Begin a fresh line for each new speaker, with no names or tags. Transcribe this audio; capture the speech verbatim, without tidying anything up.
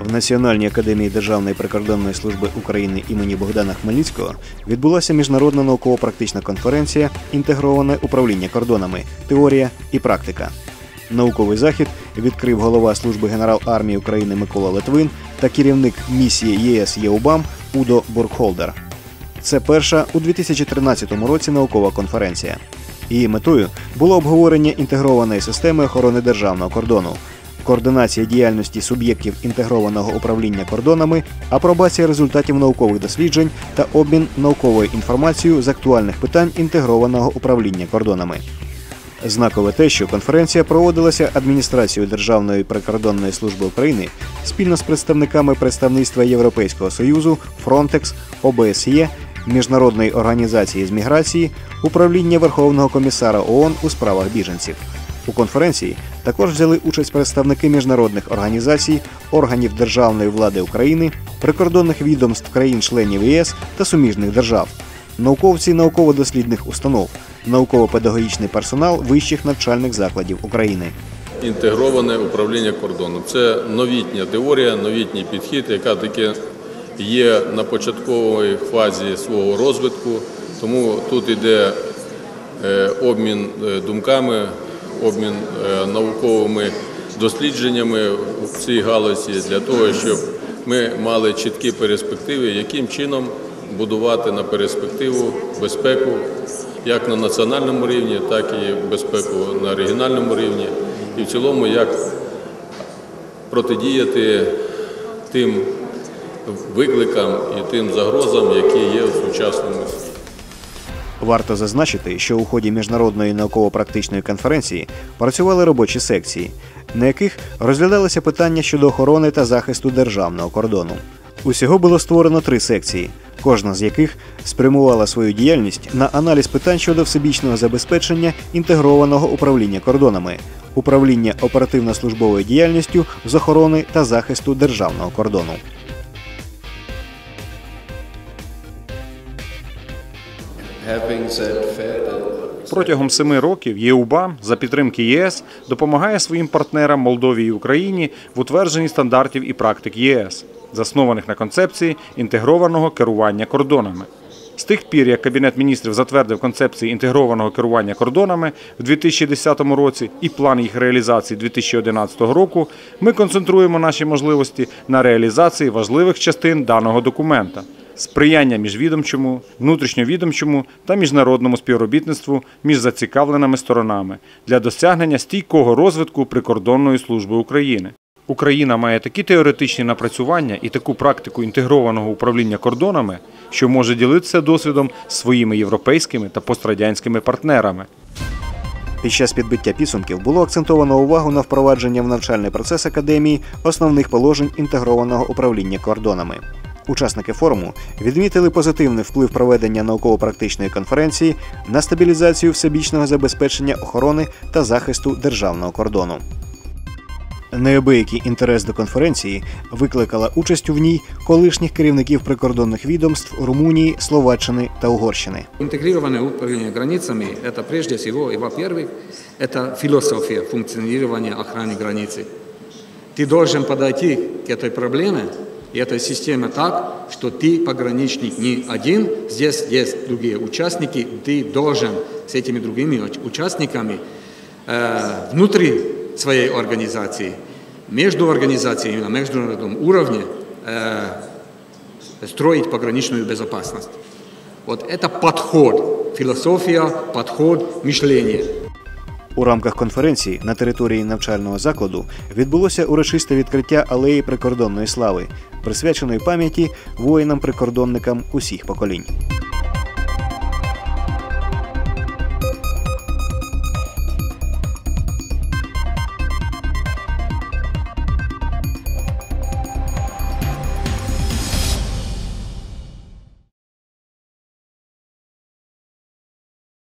В Національній академії Державної прикордонної служби України імені Богдана Хмельницького відбулася міжнародна науково-практична конференція «Інтегроване управління кордонами. Теорія і практика». Науковий захід відкрив голова служби генерал армії України Микола Литвин та керівник місії ЄС ЄУБАМ Удо Бургхолдер. Це перша у дві тисячі тринадцятому році наукова конференція. Її метою було обговорення інтегрованої системи охорони державного кордону, координація діяльності суб'єктів інтегрованого управління кордонами, апробація результатів наукових досліджень та обмін науковою інформацією з актуальних питань інтегрованого управління кордонами. Знакове те, що конференція проводилася адміністрацією Державної прикордонної служби України спільно з представниками представництва Європейського Союзу, Фронтекс, О Б С Є, Міжнародної організації з міграції, Управління Верховного комісара ООН у справах біженців. У конференції також взяли участь представники міжнародних організацій, органів державної влади України, прикордонних відомств країн-членів ЄС та суміжних держав, науковці науково-дослідних установ, науково-педагогічний персонал вищих навчальних закладів України.
Інтегроване управління кордоном – це новітня теорія, новітній підхід, яка таки є на початковій фазі свого розвитку, тому тут йде обмін думками, обмін науковими дослідженнями в цій галузі для того, щоб ми мали чіткі перспективи, яким чином будувати на перспективу безпеку як на національному рівні, так і безпеку на регіональному рівні. І в цілому, як протидіяти тим викликам і тим загрозам, які є в сучасному світі.
Варто зазначити, що у ході міжнародної науково-практичної конференції працювали робочі секції, на яких розглядалися питання щодо охорони та захисту державного кордону. Усього було створено три секції, кожна з яких спрямувала свою діяльність на аналіз питань щодо всебічного забезпечення інтегрованого управління кордонами, управління оперативно-службовою діяльністю з охорони та захисту державного кордону.
Протягом семи років ЄУБАМ за підтримки ЄС допомагає своїм партнерам Молдові і Україні в утвердженні стандартів і практик ЄС, заснованих на концепції інтегрованого керування кордонами. З тих пір, як Кабінет міністрів затвердив концепції інтегрованого керування кордонами в дві тисячі десятому році і план їх реалізації дві тисячі одинадцятого року, ми концентруємо наші можливості на реалізації важливих частин даного документа – сприяння міжвідомчому, внутрішньовідомчому та міжнародному співробітництву між зацікавленими сторонами для досягнення стійкого розвитку прикордонної служби України. Україна має такі теоретичні напрацювання і таку практику інтегрованого управління кордонами, що може ділитися досвідом з своїми європейськими та пострадянськими партнерами.
Під час підбиття підсумків було акцентовано увагу на впровадження в навчальний процес Академії основних положень інтегрованого управління кордонами. Учасники форуму відмітили позитивний вплив проведення науково-практичної конференції на стабілізацію всебічного забезпечення охорони та захисту державного кордону. Неабиякий інтерес до конференції викликала участь в ній колишніх керівників прикордонних відомств Румунії, Словаччини та Угорщини.
Інтегроване управління границями – це, прежде всего, і, во-первых, це філософія функціонування охорони границі. Ти должен подойти к этой проблеме, и эта система так, что ты, пограничник, не один, здесь есть другие участники, ты должен с этими другими участниками э, внутри своей организации, между организациями на международном уровне э, строить пограничную безопасность. Вот это подход, философия, подход, мышление.
У рамках конференції на території навчального закладу відбулося урочисте відкриття алеї прикордонної слави, присвяченої пам'яті воїнам-прикордонникам усіх поколінь.